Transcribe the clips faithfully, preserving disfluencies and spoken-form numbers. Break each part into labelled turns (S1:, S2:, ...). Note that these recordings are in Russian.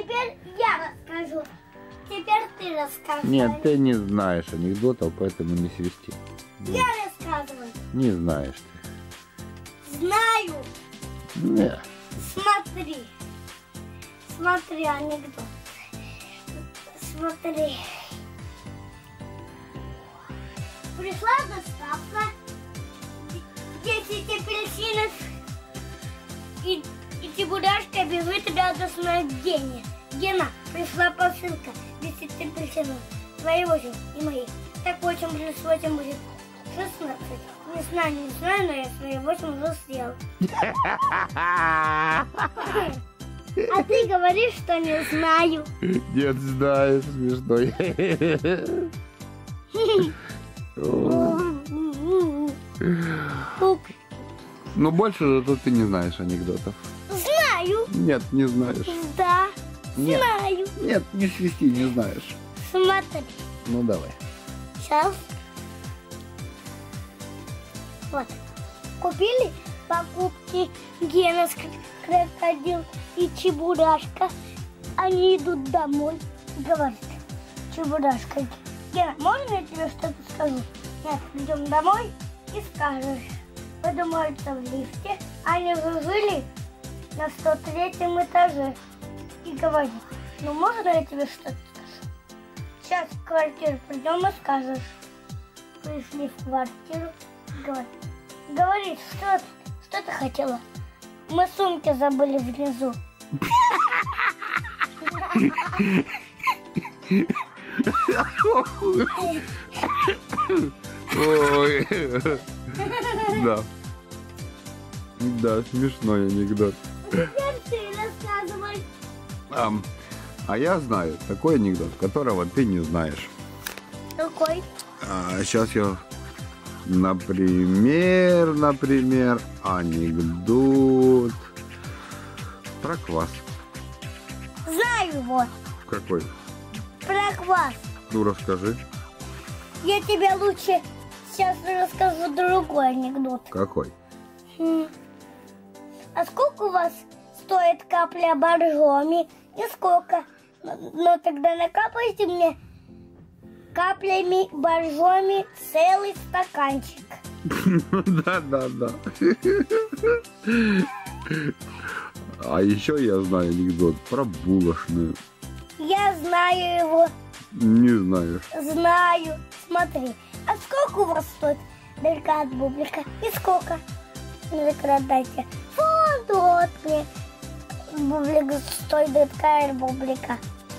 S1: теперь я расскажу. Теперь ты расскажи.
S2: Нет, ты не знаешь анекдотов, поэтому не свисти.
S1: Я рассказываю.
S2: Не знаешь ты.
S1: Знаю.
S2: Нет.
S1: Смотри. Смотри анекдот. Смотри. Пришла доставка. десять апельсинов. И, и Чебурашка бежит радостно к Гене. Гена, пришла посылка. десять апельсинов. Твои восемь и мои. Так восемь плюс восемь будет шестнадцать. Не знаю, не знаю, но я свои восемь уже съел. А ты говоришь, что не знаю.
S2: Нет, знаешь, смешной. Ну, больше зато ты не знаешь анекдотов.
S1: Знаю.
S2: Нет, не знаешь.
S1: Да,
S2: Нет.
S1: знаю.
S2: Нет, не свисти, не знаешь.
S1: Смотри.
S2: Ну, давай.
S1: Сейчас. Вот. Купили покупки Гена, крокодил и Чебурашка. Они идут домой. Говорит Чебурашка: Гена, можно я тебе что-то скажу? Нет, идем домой и скажешь. Поднимаются в лифте. Они уже жили на сто третьем этаже. И говорит: ну можно я тебе что-то скажу? Сейчас в квартиру придем и скажешь. Пришли в квартиру. Говорит, говорит, что, что ты хотела? Мы сумки забыли внизу.
S2: Ой. Да. Да, смешной анекдот.
S1: Теперь ты рассказывай.
S2: А, а я знаю такой анекдот, которого ты не знаешь.
S1: Какой?
S2: А, сейчас я, например, например, анекдот про квас.
S1: Знаю его.
S2: Какой?
S1: Про квас.
S2: Ну, расскажи.
S1: Я тебе лучше сейчас расскажу другой анекдот.
S2: Какой?
S1: Хм. А сколько у вас стоит капля боржоми? Нисколько. Но, но тогда накапайте мне каплями боржоми целый стаканчик.
S2: Да, да, да. А еще я знаю анекдот про булочную.
S1: Я знаю его.
S2: Не знаешь.
S1: Знаю. Смотри. А сколько у вас стоит дырка от бублика? И сколько? Ну, так дайте. Вот, вот мне. Бублик стоит дырка от бублика.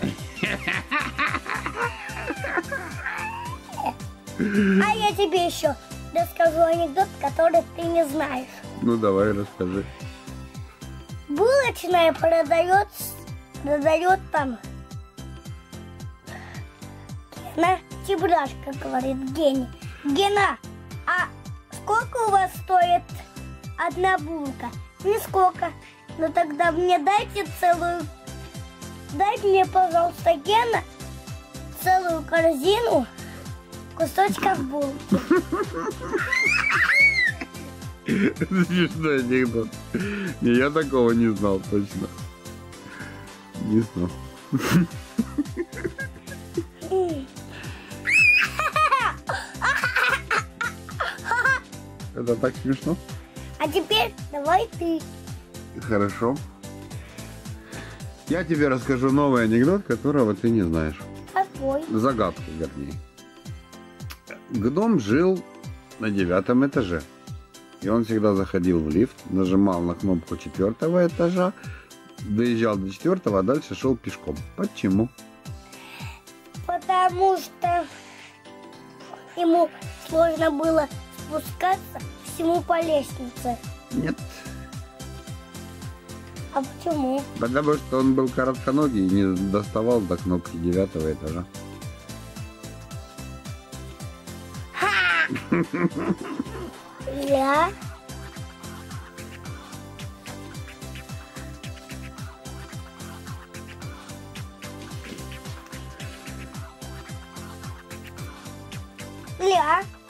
S1: А я тебе еще расскажу анекдот, который ты не знаешь.
S2: Ну, давай, расскажи.
S1: Булочная продает, продает там. Гена, Чебурашка говорит Гене: Гена, а сколько у вас стоит одна булка? Нисколько. Ну тогда мне дайте целую, дайте мне, пожалуйста, Гена, целую корзину кусочков булки.
S2: Смешной анекдот. Не, я такого не знал точно. Не знал. Это так смешно?
S1: А теперь давай ты.
S2: Хорошо. Я тебе расскажу новый анекдот, которого ты не знаешь.
S1: Какой?
S2: Загадку, вернее. Гном жил на девятом этаже. И он всегда заходил в лифт, нажимал на кнопку четвертого этажа, доезжал до четвертого, а дальше шел пешком. Почему?
S1: Потому что ему сложно было спускаться всему по лестнице.
S2: Нет.
S1: А почему?
S2: Потому что он был коротконогий и не доставал до кнопки девятого этажа.
S1: Ха! Я? Ля?